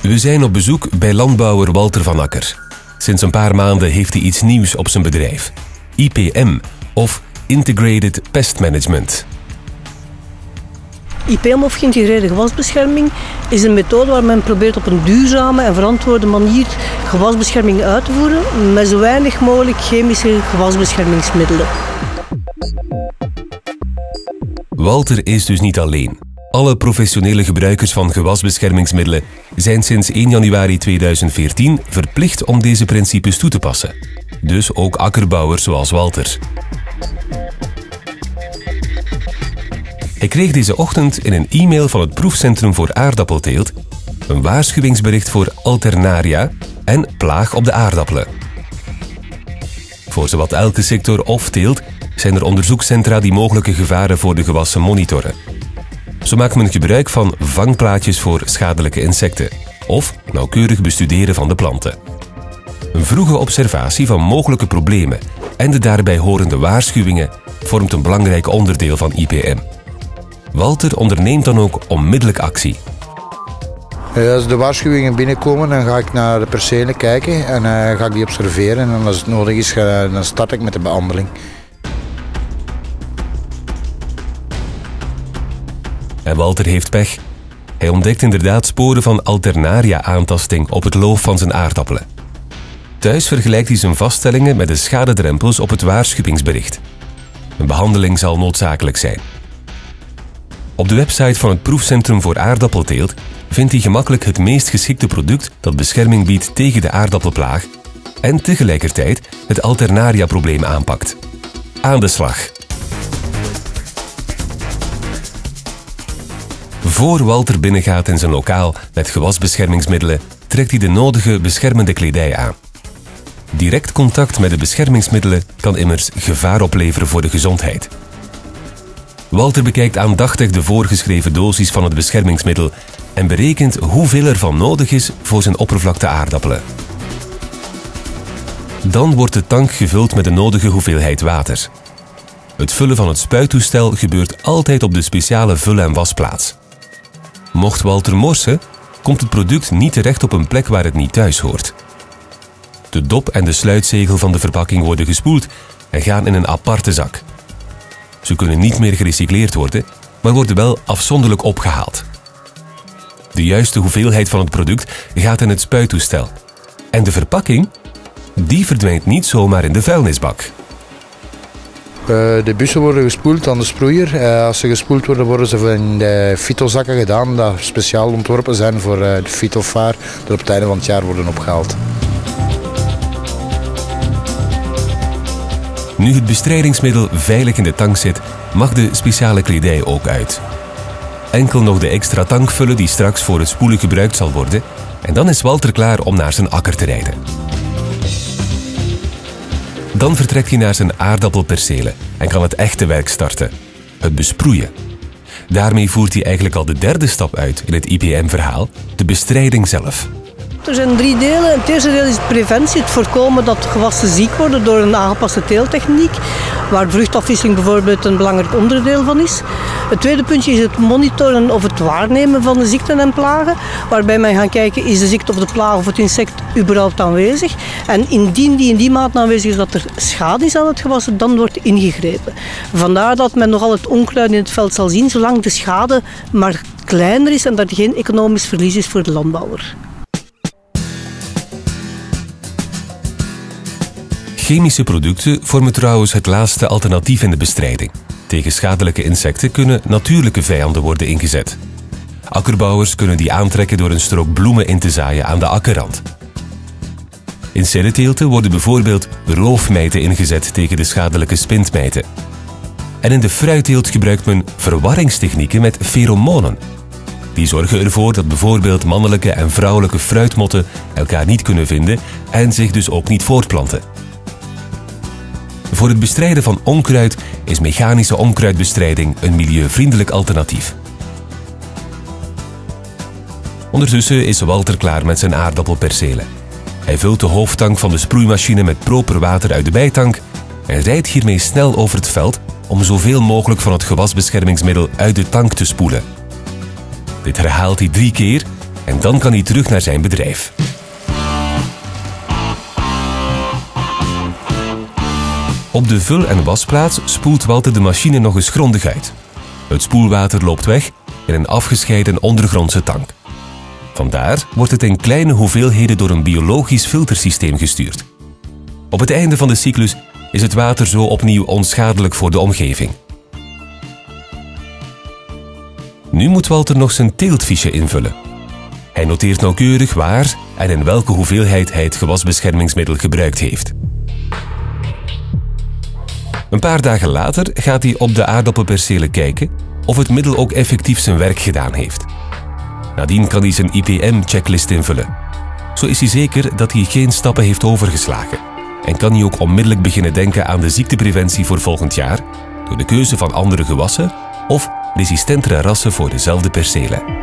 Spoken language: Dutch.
We zijn op bezoek bij landbouwer Walter van Akker. Sinds een paar maanden heeft hij iets nieuws op zijn bedrijf. IPM, of Integrated Pest Management. IPM, of geïntegreerde gewasbescherming, is een methode waar men probeert op een duurzame en verantwoorde manier gewasbescherming uit te voeren met zo weinig mogelijk chemische gewasbeschermingsmiddelen. Walter is dus niet alleen. Alle professionele gebruikers van gewasbeschermingsmiddelen zijn sinds 1 januari 2014 verplicht om deze principes toe te passen. Dus ook akkerbouwers zoals Walter. Hij kreeg deze ochtend in een e-mail van het Proefcentrum voor Aardappelteelt een waarschuwingsbericht voor Alternaria en plaag op de aardappelen. Voor zowat elke sector of teelt zijn er onderzoekscentra die mogelijke gevaren voor de gewassen monitoren. Zo maakt men gebruik van vangplaatjes voor schadelijke insecten of nauwkeurig bestuderen van de planten. Een vroege observatie van mogelijke problemen en de daarbij horende waarschuwingen vormt een belangrijk onderdeel van IPM. Walter onderneemt dan ook onmiddellijk actie. Als de waarschuwingen binnenkomen, dan ga ik naar de percelen kijken en ga ik die observeren. En als het nodig is, dan start ik met de behandeling. En Walter heeft pech. Hij ontdekt inderdaad sporen van Alternaria-aantasting op het loof van zijn aardappelen. Thuis vergelijkt hij zijn vaststellingen met de schadedrempels op het waarschuwingsbericht. Een behandeling zal noodzakelijk zijn. Op de website van het Proefcentrum voor Aardappelteelt vindt hij gemakkelijk het meest geschikte product dat bescherming biedt tegen de aardappelplaag en tegelijkertijd het Alternaria-probleem aanpakt. Aan de slag! Voor Walter binnengaat in zijn lokaal met gewasbeschermingsmiddelen, trekt hij de nodige beschermende kledij aan. Direct contact met de beschermingsmiddelen kan immers gevaar opleveren voor de gezondheid. Walter bekijkt aandachtig de voorgeschreven dosis van het beschermingsmiddel en berekent hoeveel ervan nodig is voor zijn oppervlakte aardappelen. Dan wordt de tank gevuld met de nodige hoeveelheid water. Het vullen van het spuittoestel gebeurt altijd op de speciale vul- en wasplaats. Mocht Walter morsen, komt het product niet terecht op een plek waar het niet thuis hoort. De dop en de sluitzegel van de verpakking worden gespoeld en gaan in een aparte zak. Ze kunnen niet meer gerecycleerd worden, maar worden wel afzonderlijk opgehaald. De juiste hoeveelheid van het product gaat in het spuittoestel. En de verpakking? Die verdwijnt niet zomaar in de vuilnisbak. De bussen worden gespoeld aan de sproeier. Als ze gespoeld worden, worden ze in de fytozakken gedaan, die speciaal ontworpen zijn voor de fytovaar, die op het einde van het jaar worden opgehaald. Nu het bestrijdingsmiddel veilig in de tank zit, mag de speciale kledij ook uit. Enkel nog de extra tank vullen die straks voor het spoelen gebruikt zal worden en dan is Walter klaar om naar zijn akker te rijden. Dan vertrekt hij naar zijn aardappelpercelen en kan het echte werk starten: het besproeien. Daarmee voert hij eigenlijk al de derde stap uit in het IPM-verhaal, de bestrijding zelf. Er zijn 3 delen. Het eerste deel is preventie, het voorkomen dat gewassen ziek worden door een aangepaste teeltechniek, waar vruchtafwisseling bijvoorbeeld een belangrijk onderdeel van is. Het tweede puntje is het monitoren of het waarnemen van de ziekten en plagen, waarbij men gaat kijken, is de ziekte of de plaag of het insect überhaupt aanwezig. En indien die in die mate aanwezig is dat er schade is aan het gewassen, dan wordt ingegrepen. Vandaar dat men nogal het onkruid in het veld zal zien, zolang de schade maar kleiner is en dat er geen economisch verlies is voor de landbouwer. Chemische producten vormen trouwens het laatste alternatief in de bestrijding. Tegen schadelijke insecten kunnen natuurlijke vijanden worden ingezet. Akkerbouwers kunnen die aantrekken door een strook bloemen in te zaaien aan de akkerrand. In celleteelten worden bijvoorbeeld roofmijten ingezet tegen de schadelijke spintmijten. En in de fruitteelt gebruikt men verwarringstechnieken met feromonen. Die zorgen ervoor dat bijvoorbeeld mannelijke en vrouwelijke fruitmotten elkaar niet kunnen vinden en zich dus ook niet voortplanten. Voor het bestrijden van onkruid is mechanische onkruidbestrijding een milieuvriendelijk alternatief. Ondertussen is Walter klaar met zijn aardappelpercelen. Hij vult de hoofdtank van de sproeimachine met proper water uit de bijtank en rijdt hiermee snel over het veld om zoveel mogelijk van het gewasbeschermingsmiddel uit de tank te spoelen. Dit herhaalt hij 3 keer En dan kan hij terug naar zijn bedrijf. Op de vul- en wasplaats spoelt Walter de machine nog eens grondig uit. Het spoelwater loopt weg in een afgescheiden ondergrondse tank. Vandaar wordt het in kleine hoeveelheden door een biologisch filtersysteem gestuurd. Op het einde van de cyclus is het water zo opnieuw onschadelijk voor de omgeving. Nu moet Walter nog zijn teeltfiche invullen. Hij noteert nauwkeurig waar en in welke hoeveelheid hij het gewasbeschermingsmiddel gebruikt heeft. Een paar dagen later gaat hij op de aardappelpercelen kijken of het middel ook effectief zijn werk gedaan heeft. Nadien kan hij zijn IPM-checklist invullen. Zo is hij zeker dat hij geen stappen heeft overgeslagen en kan hij ook onmiddellijk beginnen denken aan de ziektepreventie voor volgend jaar door de keuze van andere gewassen of resistentere rassen voor dezelfde percelen.